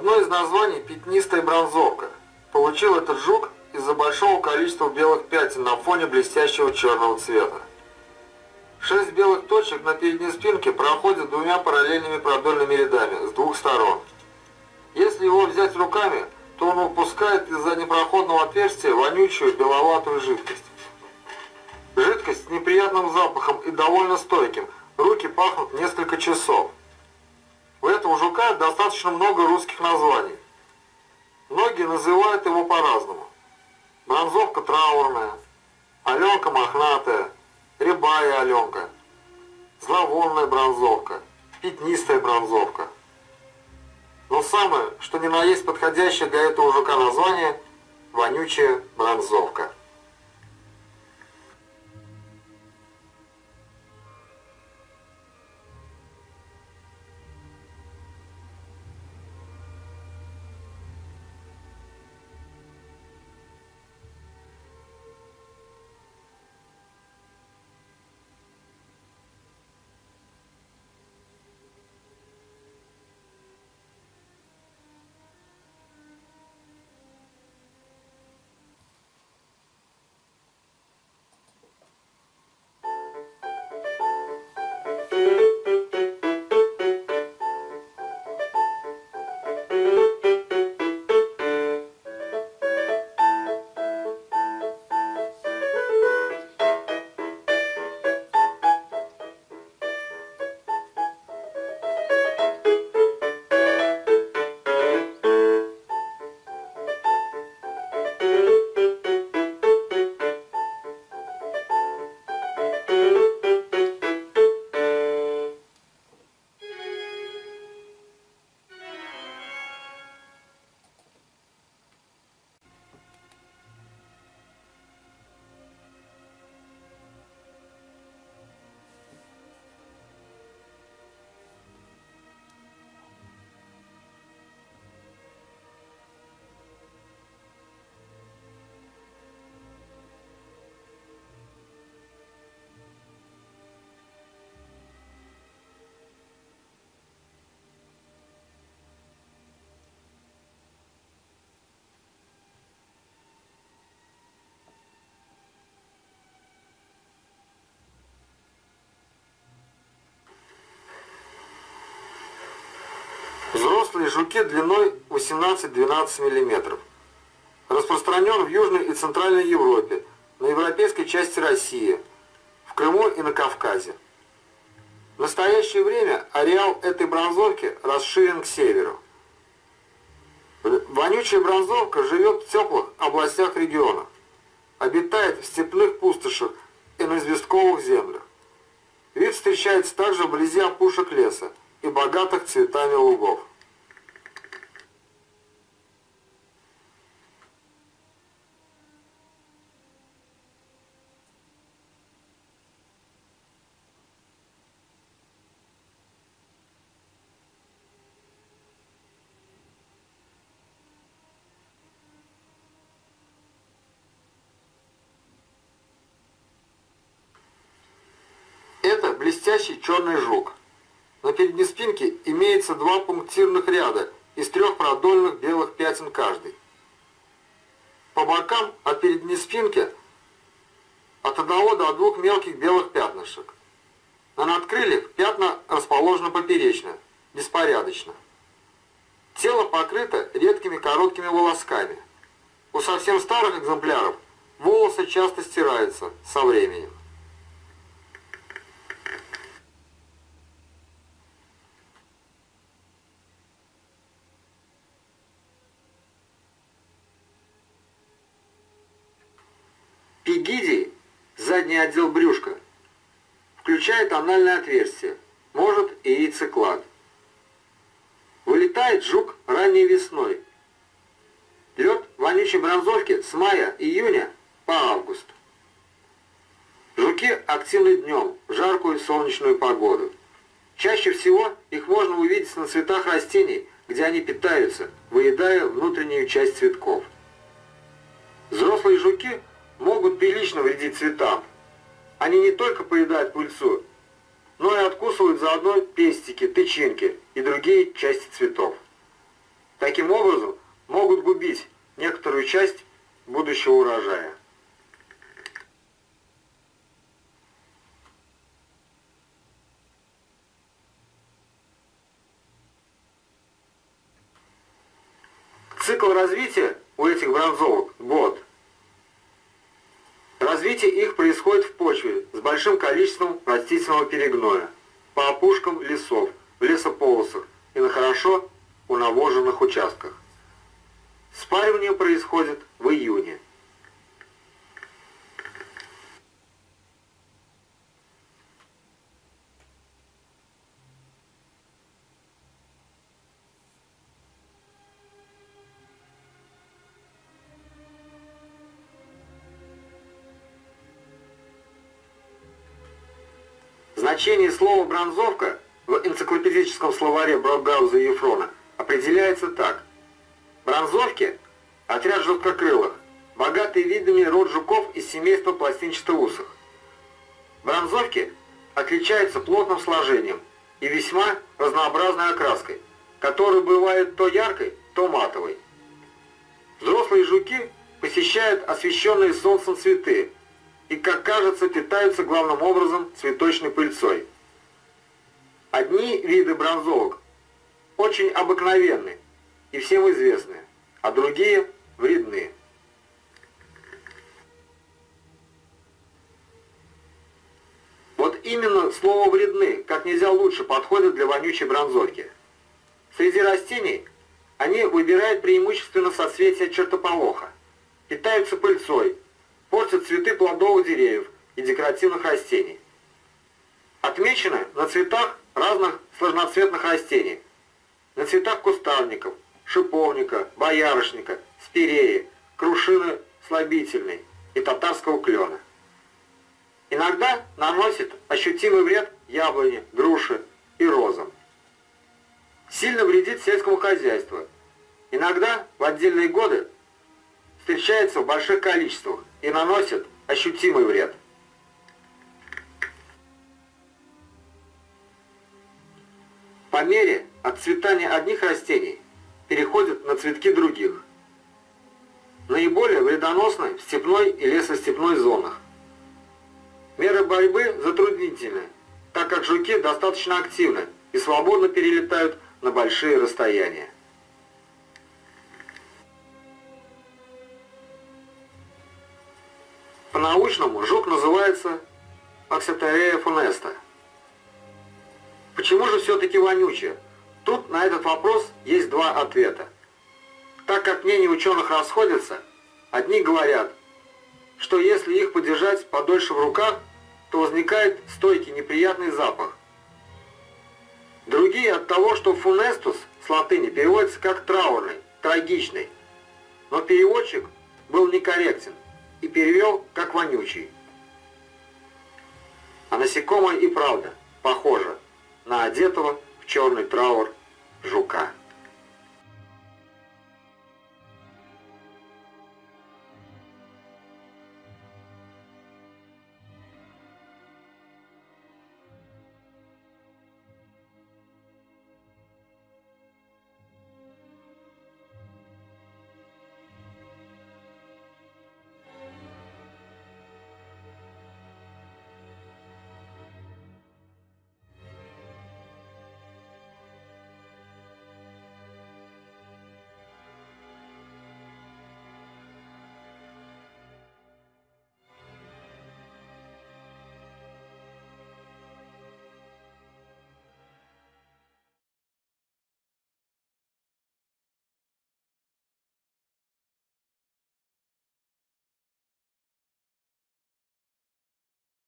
Одно из названий – пятнистая бронзовка. Получил этот жук из-за большого количества белых пятен на фоне блестящего черного цвета. 6 белых точек на передней спинке проходят двумя параллельными продольными рядами с двух сторон. Если его взять руками, то он выпускает из заднепроходного отверстия вонючую беловатую жидкость. Жидкость с неприятным запахом и довольно стойким. Руки пахнут несколько часов. У этого жука достаточно много русских названий. Многие называют его по-разному. Бронзовка траурная, Аленка мохнатая, рябая Аленка, зловонная бронзовка, пятнистая бронзовка. Но самое, что ни на есть подходящее для этого жука название – вонючая бронзовка. Взрослые жуки длиной 18-12 мм. Распространен в Южной и Центральной Европе, на европейской части России, в Крыму и на Кавказе. В настоящее время ареал этой бронзовки расширен к северу. Вонючая бронзовка живет в теплых областях региона, обитает в степных пустошах и на известковых землях. Вид встречается также вблизи опушек леса и богатых цветами лугов. Это блестящий черный жук. На передней спинке имеется 2 пунктирных ряда из 3 продольных белых пятен каждый. По бокам от передней спинки от 1 до 2 мелких белых пятнышек. На надкрыльях пятна расположены поперечно, беспорядочно. Тело покрыто редкими короткими волосками. У совсем старых экземпляров волосы часто стираются со временем. Пегидий, задний отдел брюшка, включает анальное отверстие, может и яйцеклад. Вылетает жук ранней весной. Лед вонючей бронзовки с мая-июня по август. Жуки активны днем, в жаркую солнечную погоду. Чаще всего их можно увидеть на цветах растений, где они питаются, выедая внутреннюю часть цветков. Взрослые жуки могут прилично вредить цветам. Они не только поедают пыльцу, но и откусывают заодно пестики, тычинки и другие части цветов. Таким образом, могут губить некоторую часть будущего урожая. Цикл развития у этих бронзовок – год. Развитие их происходит в почве с большим количеством растительного перегноя, по опушкам лесов, в лесополосах и на хорошо унавоженных участках. Спаривание происходит в июне. Значение слова «бронзовка» в энциклопедическом словаре Брогауза и Ефрона определяется так. Бронзовки – отряд жесткокрылых, богатый видами род жуков из семейства пластинчатоусых. Бронзовки отличаются плотным сложением и весьма разнообразной окраской, которая бывает то яркой, то матовой. Взрослые жуки посещают освещенные солнцем цветы и, как кажется, питаются главным образом цветочной пыльцой. Одни виды бронзовок очень обыкновенны и всем известны, а другие вредны. Вот именно слово «вредны» как нельзя лучше подходит для вонючей бронзовки. Среди растений они выбирают преимущественно соцветия чертополоха, питаются пыльцой, портят цветы плодовых деревьев и декоративных растений. Отмечены на цветах разных сложноцветных растений, на цветах кустарников, шиповника, боярышника, спиреи, крушины слабительной и татарского клена. Иногда наносит ощутимый вред яблоне, груши и розам. Сильно вредит сельскому хозяйству. Иногда в отдельные годы встречается в больших количествах и наносит ощутимый вред. По мере отцветания одних растений переходят на цветки других. Наиболее вредоносны в степной и лесостепной зонах. Меры борьбы затруднительны, так как жуки достаточно активны и свободно перелетают на большие расстояния. По-научному жук называется Аксетерея фунеста. Почему же все-таки вонючая? Тут на этот вопрос есть два ответа. Так как мнения ученых расходятся, одни говорят, что если их подержать подольше в руках, то возникает стойкий неприятный запах. Другие от того, что фунестус с латыни переводится как траурный, трагичный, но переводчик был некорректен и перевел как вонючий. А насекомое и правда похоже на одетого в черный траур жука.